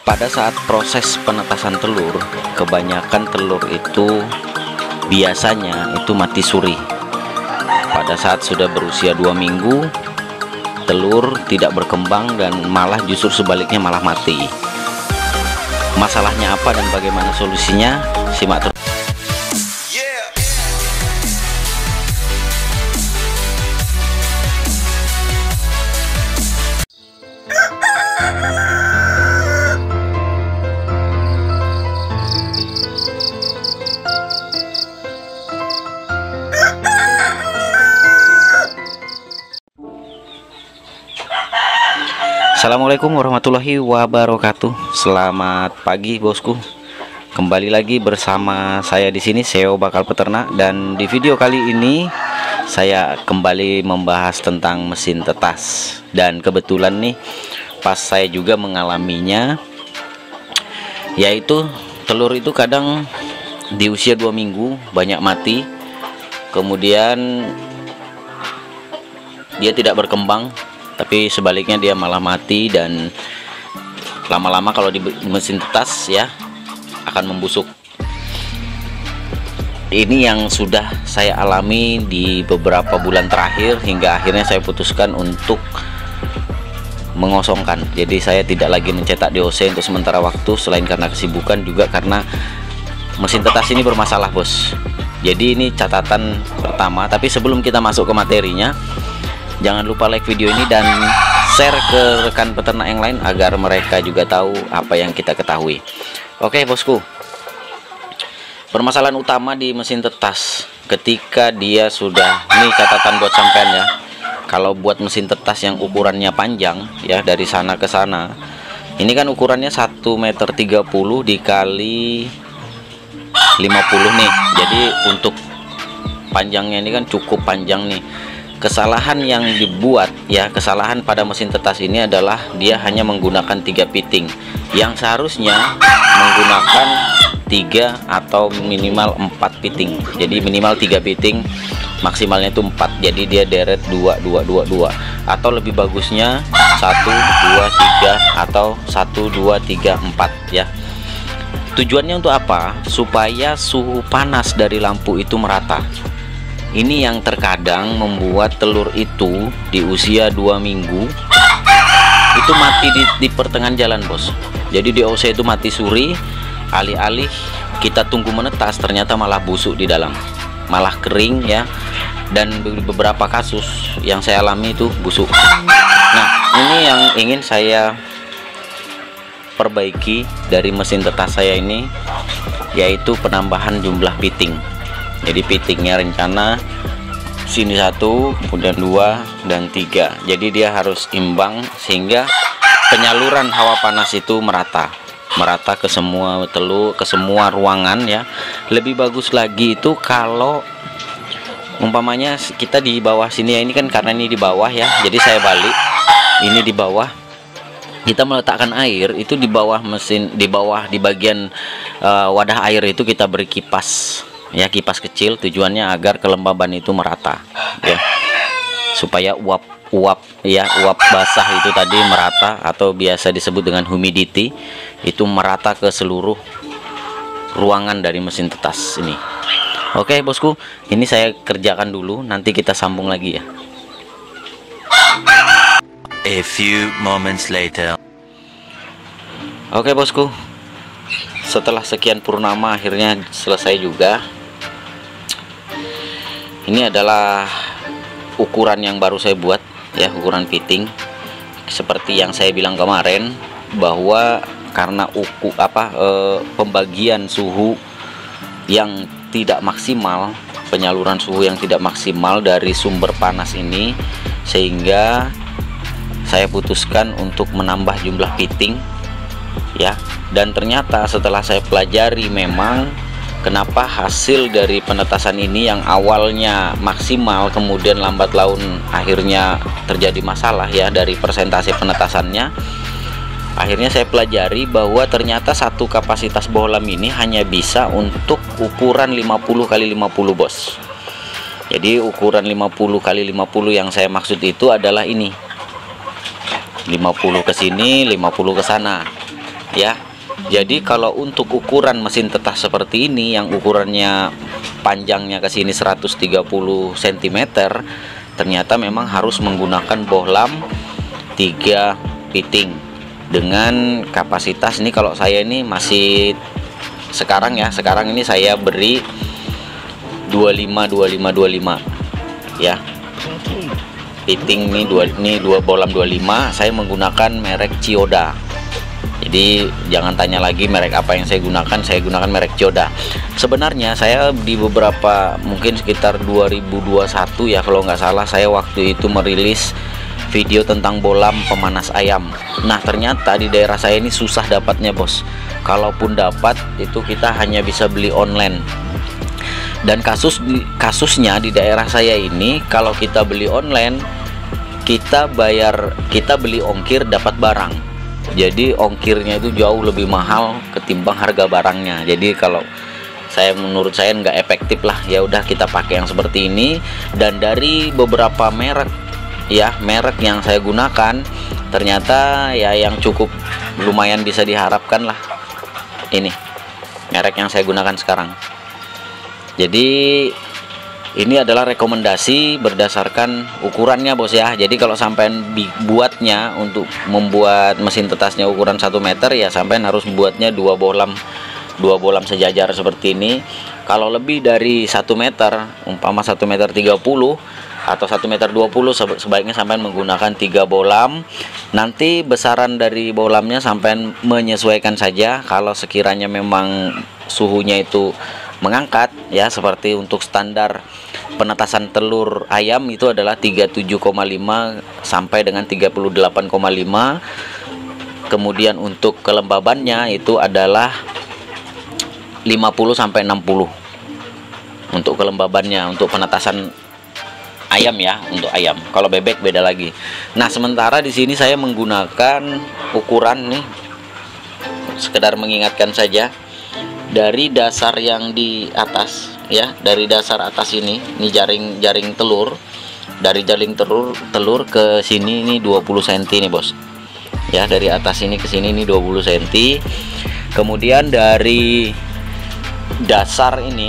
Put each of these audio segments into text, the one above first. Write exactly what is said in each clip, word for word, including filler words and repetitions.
Pada saat proses penetasan telur, kebanyakan telur itu biasanya itu mati suri. Pada saat sudah berusia dua minggu, telur tidak berkembang dan malah justru sebaliknya malah mati. Masalahnya apa dan bagaimana solusinya? Simak terus. Assalamualaikum warahmatullahi wabarakatuh. Selamat pagi bosku. Kembali lagi bersama saya di sini Seo Bakal Peternak, dan di video kali ini saya kembali membahas tentang mesin tetas. Dan kebetulan nih pas saya juga mengalaminya, yaitu telur itu kadang di usia dua minggu banyak mati, kemudian dia tidak berkembang, tapi sebaliknya dia malah mati, dan lama-lama kalau di mesin tetas ya akan membusuk. Ini yang sudah saya alami di beberapa bulan terakhir, hingga akhirnya saya putuskan untuk mengosongkan. Jadi saya tidak lagi mencetak D O C untuk sementara waktu, selain karena kesibukan juga karena mesin tetas ini bermasalah bos. Jadi ini catatan pertama, tapi sebelum kita masuk ke materinya, jangan lupa like video ini dan share ke rekan peternak yang lain agar mereka juga tahu apa yang kita ketahui. Oke bosku, permasalahan utama di mesin tetas ketika dia sudah, ini catatan buat sampean ya, kalau buat mesin tetas yang ukurannya panjang ya, dari sana ke sana, ini kan ukurannya satu meter tiga puluh dikali lima puluh nih, jadi untuk panjangnya ini kan cukup panjang nih. Kesalahan yang dibuat ya, kesalahan pada mesin tetas ini adalah dia hanya menggunakan tiga piting yang seharusnya menggunakan tiga atau minimal empat piting. Jadi minimal tiga piting, maksimalnya itu empat. Jadi dia deret dua dua dua dua, atau lebih bagusnya satu dua tiga atau satu dua tiga empat ya. Tujuannya untuk apa? Supaya suhu panas dari lampu itu merata. Ini yang terkadang membuat telur itu di usia dua minggu itu mati di, di pertengahan jalan bos. Jadi D O C itu mati suri, alih-alih kita tunggu menetas ternyata malah busuk di dalam, malah kering ya. Dan beberapa kasus yang saya alami itu busuk. Nah ini yang ingin saya perbaiki dari mesin tetas saya ini, yaitu penambahan jumlah piting. Jadi pitingnya rencana sini satu, kemudian dua dan tiga. Jadi dia harus imbang sehingga penyaluran hawa panas itu merata, merata ke semua telur, ke semua ruangan ya. Lebih bagus lagi itu kalau umpamanya kita di bawah sini ya, ini kan karena ini di bawah ya, jadi saya balik ini di bawah. Kita meletakkan air itu di bawah mesin, di bawah di bagian uh, wadah air itu kita beri kipas ya, kipas kecil, tujuannya agar kelembaban itu merata ya, supaya uap-uap ya, uap basah itu tadi merata, atau biasa disebut dengan humidity, itu merata ke seluruh ruangan dari mesin tetas ini. Oke bosku, ini saya kerjakan dulu, nanti kita sambung lagi ya. A few moments later. Oke bosku, setelah sekian purnama akhirnya selesai juga. Ini adalah ukuran yang baru saya buat ya, ukuran piting. Seperti yang saya bilang kemarin, bahwa karena uku apa e, pembagian suhu yang tidak maksimal, penyaluran suhu yang tidak maksimal dari sumber panas ini, sehingga saya putuskan untuk menambah jumlah piting ya. Dan ternyata setelah saya pelajari, memang kenapa hasil dari penetasan ini yang awalnya maksimal kemudian lambat laun akhirnya terjadi masalah ya dari persentase penetasannya. Akhirnya saya pelajari bahwa ternyata satu kapasitas bohlam ini hanya bisa untuk ukuran lima puluh kali lima puluh bos. Jadi ukuran lima puluh kali lima puluh yang saya maksud itu adalah ini, lima puluh ke sini, lima puluh ke sana ya. Jadi kalau untuk ukuran mesin tetas seperti ini yang ukurannya panjangnya ke sini seratus tiga puluh sentimeter, ternyata memang harus menggunakan bohlam tiga piting dengan kapasitas ini. Kalau saya ini masih sekarang ya, sekarang ini saya beri dua puluh lima dua puluh lima dua puluh lima ya. Piting nih dua ini dua bohlam dua puluh lima, saya menggunakan merek Chiyoda. Jadi jangan tanya lagi merek apa yang saya gunakan, saya gunakan merek Chiyoda. Sebenarnya saya di beberapa mungkin sekitar dua ribu dua puluh satu ya kalau nggak salah, saya waktu itu merilis video tentang bohlam pemanas ayam. Nah ternyata di daerah saya ini susah dapatnya bos. Kalaupun dapat itu kita hanya bisa beli online. Dan kasus kasusnya di daerah saya ini, kalau kita beli online kita bayar, kita beli ongkir dapat barang. Jadi ongkirnya itu jauh lebih mahal ketimbang harga barangnya. Jadi kalau saya menurut saya nggak efektif lah. Ya udah kita pakai yang seperti ini. Dan dari beberapa merek ya, merek yang saya gunakan ternyata ya yang cukup lumayan bisa diharapkan lah. Ini merek yang saya gunakan sekarang. Jadi ini adalah rekomendasi berdasarkan ukurannya bos ya. Jadi kalau sampean buatnya untuk membuat mesin tetasnya ukuran satu meter ya, sampean harus buatnya dua bohlam dua bohlam sejajar seperti ini. Kalau lebih dari satu meter, umpama satu meter tiga puluh atau satu meter dua puluh, sebaiknya sampean menggunakan tiga bohlam. Nanti besaran dari bohlamnya sampean menyesuaikan saja. Kalau sekiranya memang suhunya itu mengangkat ya, seperti untuk standar penetasan telur ayam itu adalah tiga puluh tujuh koma lima sampai dengan tiga puluh delapan koma lima. Kemudian untuk kelembabannya itu adalah lima puluh sampai enam puluh untuk kelembabannya, untuk penetasan ayam ya, untuk ayam. Kalau bebek beda lagi. Nah sementara di sini saya menggunakan ukuran nih, sekedar mengingatkan saja, dari dasar yang di atas ya, dari dasar atas ini, ini jaring jaring telur, dari jaring telur telur ke sini ini dua puluh sentimeter nih bos ya, dari atas ini ke sini ini dua puluh sentimeter. Kemudian dari dasar ini,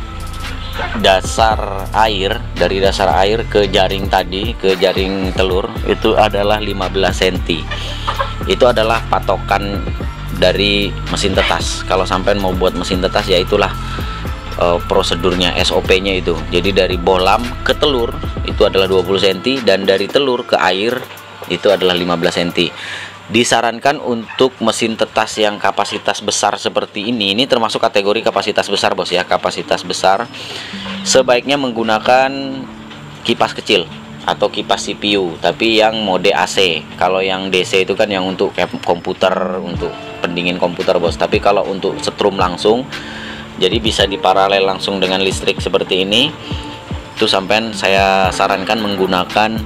dasar air, dari dasar air ke jaring tadi, ke jaring telur itu adalah lima belas sentimeter. Itu adalah patokan dari mesin tetas. Kalau sampai mau buat mesin tetas ya itulah uh, prosedurnya, S O P-nya itu. Jadi dari bohlam ke telur itu adalah dua puluh sentimeter, dan dari telur ke air itu adalah lima belas sentimeter. Disarankan untuk mesin tetas yang kapasitas besar seperti ini, ini termasuk kategori kapasitas besar bos ya, kapasitas besar, sebaiknya menggunakan kipas kecil atau kipas C P U, tapi yang mode A C. Kalau yang D C itu kan yang untuk komputer, untuk pendingin komputer bos. Tapi kalau untuk setrum langsung, jadi bisa diparalel langsung dengan listrik seperti ini, itu sampai saya sarankan menggunakan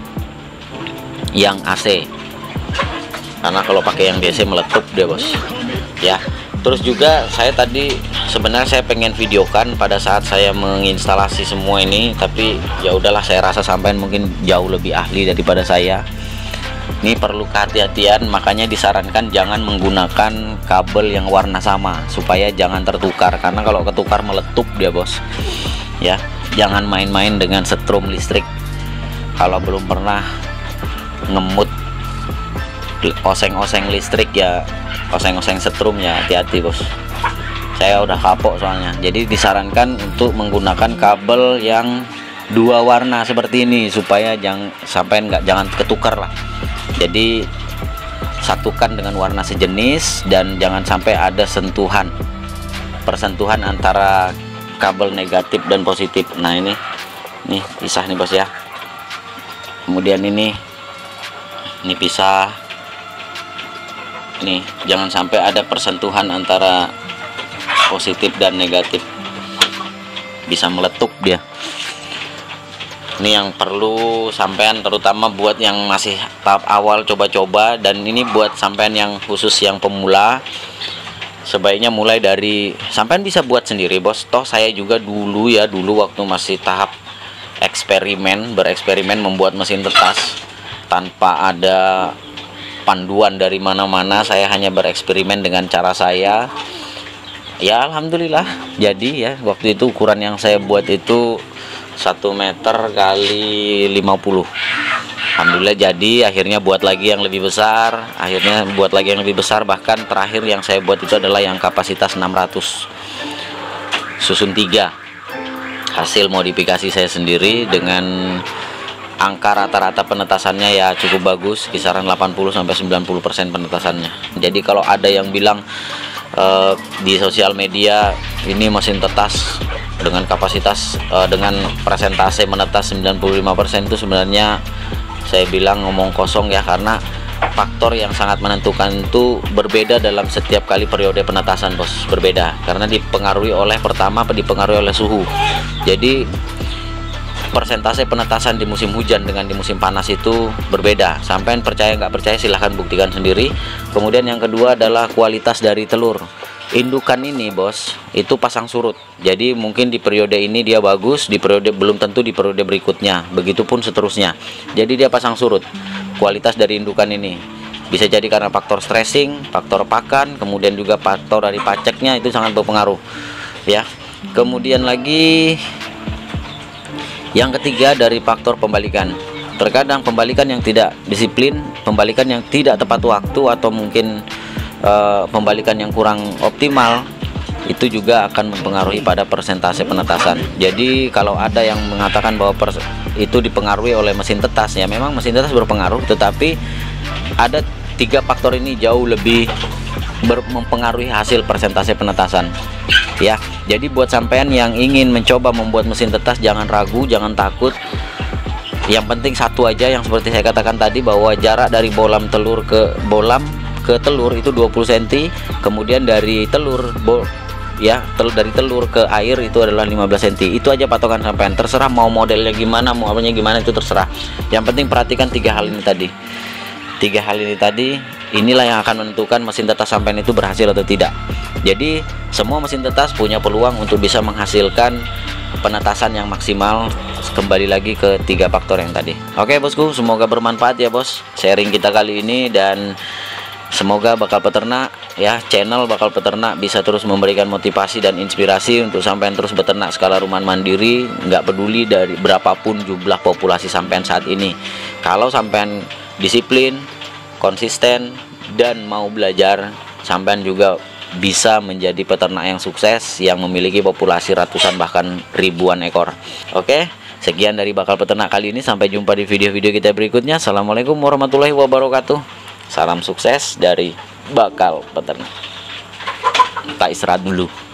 yang A C, karena kalau pakai yang D C meletup dia bos ya. Terus juga saya tadi sebenarnya saya pengen videokan pada saat saya menginstalasi semua ini, tapi ya udahlah, saya rasa sampean mungkin jauh lebih ahli daripada saya. Ini perlu kehati-hatian, makanya disarankan jangan menggunakan kabel yang warna sama supaya jangan tertukar, karena kalau ketukar meletup dia bos ya. Jangan main-main dengan setrum listrik. Kalau belum pernah ngemut oseng-oseng listrik ya, oseng-oseng setrum ya, hati-hati bos. Saya udah kapok soalnya. Jadi disarankan untuk menggunakan kabel yang dua warna seperti ini supaya jangan sampai nggak jangan ketukar lah. Jadi satukan dengan warna sejenis dan jangan sampai ada sentuhan, persentuhan antara kabel negatif dan positif. Nah ini nih pisah nih bos ya. Kemudian ini ini pisah. Nih jangan sampai ada persentuhan antara positif dan negatif, bisa meletup dia. Ini yang perlu sampean, terutama buat yang masih tahap awal coba-coba, dan ini buat sampean yang khusus yang pemula, sebaiknya mulai dari sampean bisa buat sendiri bos. Toh saya juga dulu ya, dulu waktu masih tahap eksperimen, bereksperimen membuat mesin tetas tanpa ada panduan dari mana-mana, saya hanya bereksperimen dengan cara saya. Ya alhamdulillah jadi ya. Waktu itu ukuran yang saya buat itu satu meter kali lima puluh. Alhamdulillah jadi. Akhirnya buat lagi yang lebih besar, akhirnya buat lagi yang lebih besar. Bahkan terakhir yang saya buat itu adalah yang kapasitas enam ratus susun tiga. Hasil modifikasi saya sendiri dengan angka rata-rata penetasannya ya cukup bagus, kisaran delapan puluh sampai sembilan puluh persen penetasannya. Jadi kalau ada yang bilang Uh, di sosial media ini mesin tetas dengan kapasitas uh, dengan persentase menetas sembilan puluh lima persen, itu sebenarnya saya bilang ngomong kosong ya, karena faktor yang sangat menentukan itu berbeda dalam setiap kali periode penetasan, bos. Berbeda karena dipengaruhi oleh, pertama dipengaruhi oleh suhu. Jadi persentase penetasan di musim hujan dengan di musim panas itu berbeda. Sampai percaya nggak percaya silahkan buktikan sendiri. Kemudian yang kedua adalah kualitas dari telur. Indukan ini, bos, itu pasang surut. Jadi mungkin di periode ini dia bagus, di periode belum tentu di periode berikutnya. Begitupun seterusnya. Jadi dia pasang surut. Kualitas dari indukan ini bisa jadi karena faktor stressing, faktor pakan, kemudian juga faktor dari paceknya itu sangat berpengaruh. Ya. Kemudian lagi yang ketiga dari faktor pembalikan. Terkadang pembalikan yang tidak disiplin, pembalikan yang tidak tepat waktu, atau mungkin e, pembalikan yang kurang optimal, itu juga akan mempengaruhi pada persentase penetasan. Jadi kalau ada yang mengatakan bahwa pers itu dipengaruhi oleh mesin tetas, ya memang mesin tetas berpengaruh, tetapi ada tiga faktor ini jauh lebih mempengaruhi hasil persentase penetasan. Ya, jadi buat sampean yang ingin mencoba membuat mesin tetas, jangan ragu, jangan takut. Yang penting satu aja, yang seperti saya katakan tadi, bahwa jarak dari bolam telur ke bolam ke telur itu dua puluh sentimeter, kemudian dari telur bol ya telur dari telur ke air itu adalah lima belas sentimeter. Itu aja patokan sampean. Terserah mau modelnya gimana, mau apanya gimana, itu terserah. Yang penting perhatikan tiga hal ini tadi. Tiga hal ini tadi, inilah yang akan menentukan mesin tetas sampean itu berhasil atau tidak. Jadi semua mesin tetas punya peluang untuk bisa menghasilkan penetasan yang maksimal. Kembali lagi ke tiga faktor yang tadi. Oke bosku, semoga bermanfaat ya bos sharing kita kali ini, dan semoga Bakal Peternak ya, channel Bakal Peternak bisa terus memberikan motivasi dan inspirasi untuk sampean terus beternak skala rumahan mandiri, nggak peduli dari berapapun jumlah populasi sampean saat ini. Kalau sampean disiplin, konsisten, dan mau belajar, sampean juga bisa menjadi peternak yang sukses, yang memiliki populasi ratusan bahkan ribuan ekor. Oke, sekian dari Bakal Peternak kali ini. Sampai jumpa di video-video kita berikutnya. Assalamualaikum warahmatullahi wabarakatuh. Salam sukses dari Bakal Peternak. Kita istirahat dulu.